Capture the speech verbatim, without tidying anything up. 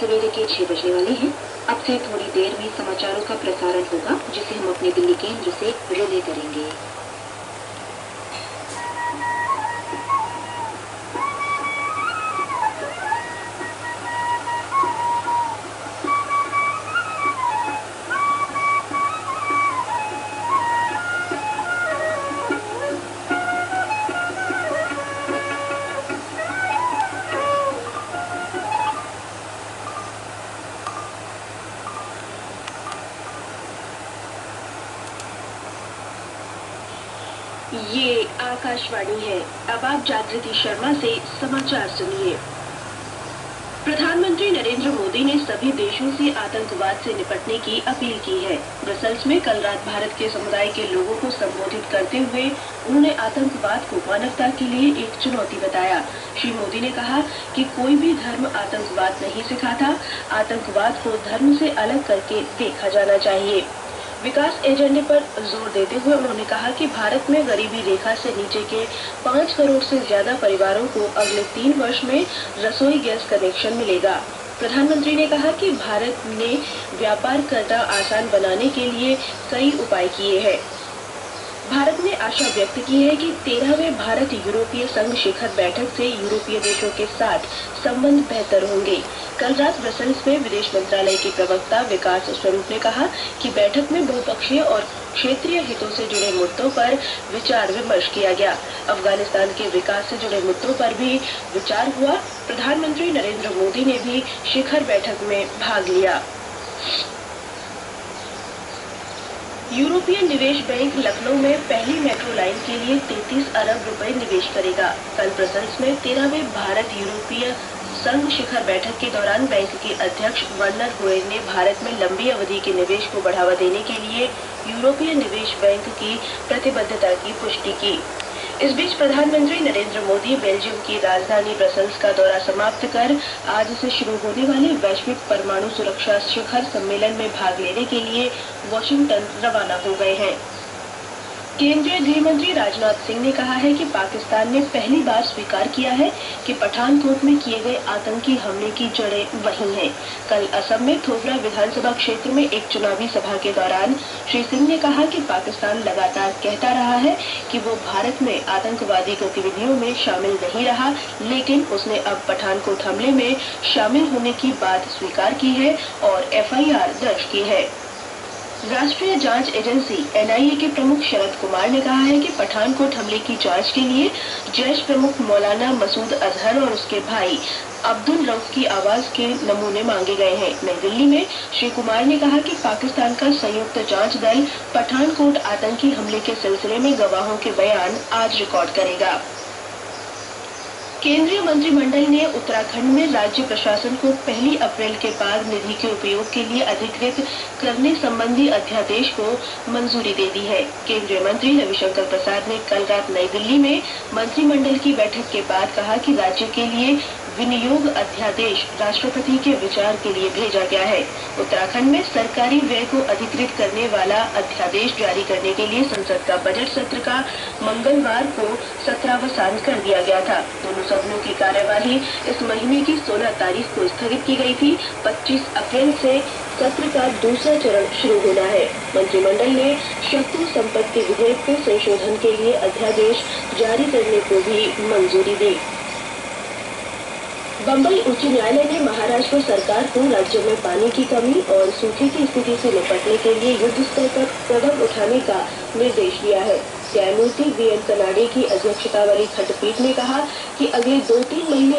सवेरे के छह बजने वाले हैं। अब से थोड़ी देर में समाचारों का प्रसारण होगा, जिसे हम अपने दिल्ली केंद्र से रिले करेंगे। ये आकाशवाणी है। अब आप जागृति शर्मा से समाचार सुनिए। प्रधानमंत्री नरेंद्र मोदी ने सभी देशों से आतंकवाद से निपटने की अपील की है। ब्रसेल्स में कल रात भारत के समुदाय के लोगों को संबोधित करते हुए उन्होंने आतंकवाद को मानवता के लिए एक चुनौती बताया। श्री मोदी ने कहा कि कोई भी धर्म आतंकवाद नहीं सिखाता। आतंकवाद को धर्म से अलग करके देखा जाना चाहिए। विकास एजेंडे पर जोर देते हुए उन्होंने कहा कि भारत में गरीबी रेखा से नीचे के पाँच करोड़ से ज्यादा परिवारों को अगले तीन वर्ष में रसोई गैस कनेक्शन मिलेगा। प्रधानमंत्री ने कहा कि भारत ने व्यापार करना आसान बनाने के लिए कई उपाय किए हैं। भारत ने आशा व्यक्त की है कि तेरहवें भारत यूरोपीय संघ शिखर बैठक से यूरोपीय देशों के साथ संबंध बेहतर होंगे। कल रात ब्रसेल्स में विदेश मंत्रालय के प्रवक्ता विकास स्वरूप ने कहा कि बैठक में बहुपक्षीय और क्षेत्रीय हितों से जुड़े मुद्दों पर विचार विमर्श किया गया। अफगानिस्तान के विकास से जुड़े मुद्दों पर भी विचार हुआ। प्रधानमंत्री नरेंद्र मोदी ने भी शिखर बैठक में भाग लिया। यूरोपीय निवेश बैंक लखनऊ में पहली मेट्रो लाइन के लिए तैंतीस अरब रुपए निवेश करेगा। कल ब्रसेल्स में तेरहवें भारत यूरोपीय संघ शिखर बैठक के दौरान बैंक के अध्यक्ष वर्नर होयर ने भारत में लंबी अवधि के निवेश को बढ़ावा देने के लिए यूरोपीय निवेश बैंक की प्रतिबद्धता की पुष्टि की। इस बीच प्रधानमंत्री नरेंद्र मोदी बेल्जियम की राजधानी ब्रसेल्स का दौरा समाप्त कर आज से शुरू होने वाले वैश्विक परमाणु सुरक्षा शिखर सम्मेलन में भाग लेने के लिए वॉशिंगटन रवाना हो गए हैं। केंद्रीय गृह मंत्री राजनाथ सिंह ने कहा है कि पाकिस्तान ने पहली बार स्वीकार किया है कि पठानकोट में किए गए आतंकी हमले की जड़ें वही हैं। कल असम में थोबरा विधानसभा क्षेत्र में एक चुनावी सभा के दौरान श्री सिंह ने कहा कि पाकिस्तान लगातार कहता रहा है कि वो भारत में आतंकवादी गतिविधियों में शामिल नहीं रहा, लेकिन उसने अब पठानकोट हमले में शामिल होने की बात स्वीकार की है और एफ आई आर दर्ज की है। राष्ट्रीय जांच एजेंसी एन आई ए के प्रमुख शरद कुमार ने कहा है कि पठानकोट हमले की जांच के लिए जैश प्रमुख मौलाना मसूद अजहर और उसके भाई अब्दुल रऊफ की आवाज के नमूने मांगे गए हैं। नई दिल्ली में श्री कुमार ने कहा कि पाकिस्तान का संयुक्त जांच दल पठानकोट आतंकी हमले के सिलसिले में गवाहों के बयान आज रिकॉर्ड करेगा। केंद्रीय मंत्रिमंडल ने उत्तराखंड में राज्य प्रशासन को पहली अप्रैल के बाद निधि के उपयोग के लिए अधिकृत करने संबंधी अध्यादेश को मंजूरी दे दी है। केंद्रीय मंत्री रविशंकर प्रसाद ने कल रात नई दिल्ली में मंत्रिमंडल की बैठक के बाद कहा कि राज्य के लिए विनियोग अध्यादेश राष्ट्रपति के विचार के लिए भेजा गया है। उत्तराखंड में सरकारी व्यय को अधिकृत करने वाला अध्यादेश जारी करने के लिए संसद का बजट सत्र का मंगलवार को सत्रावसान कर दिया गया था। दोनों सदनों की कार्यवाही इस महीने की सोलह तारीख को स्थगित की गई थी। पच्चीस अप्रैल से सत्र का दूसरा चरण शुरू होना है। मंत्रिमंडल ने शत्रु संपत्ति विधेयक के संशोधन के लिए अध्यादेश जारी करने को भी मंजूरी दी। बम्बई उच्च न्यायालय ने महाराष्ट्र सरकार को राज्य में पानी की कमी और सूखे की स्थिति से निपटने के लिए युद्ध स्तर पर कदम उठाने का निर्देश दिया है। न्यायमूर्ति वी एन कनाडे की अध्यक्षता वाली खंडपीठ ने कहा कि अगले दो तीन महीने